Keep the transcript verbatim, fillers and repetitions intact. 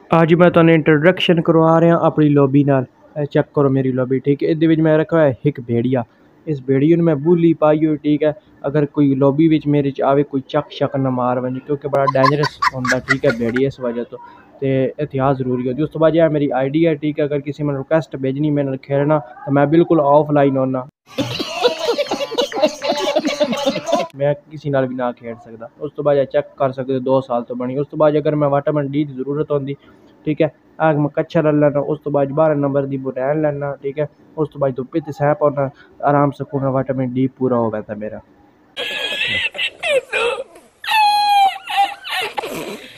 आज मैं तुहानू इंट्रोडक्शन करवा रहा अपनी लॉबी नाल। चेक करो मेरी लॉबी, ठीक है। इहदे विच मैं रखा है एक भेड़िया। इस भेड़िए नूं मैं बूली पाई हुई, ठीक है। अगर कोई लॉबी विच मेरे च आवे, कोई चक शक ना मार वंजे, क्योंकि बड़ा डेंजरस होंदा, ठीक है, भेड़िया। इस वजह तो ते एहतियात जरूरी होती। उस तो बाद यह मेरी आई डी है, ठीक है। अगर किसी ने रिक्वेस्ट भेजनी मेरे नाल खेलना तो मैं बिल्कुल ऑफलाइन होना। मैं किसी नाल भी ना खेड सकदा। उस तो बाद चेक कर सकते हो, दो साल तो बनी। उस तो बाद अगर मैं विटामिन डी की जरूरत होंदी, ठीक है, आग मैं कच्चा ले लेना। उस तो बाद बारह नंबर की बुनैन लेना, ठीक है। उस तो बाद धुप्पी ते सह पाना, आराम से पूरा विटामिन डी पूरा हो गया था मेरा।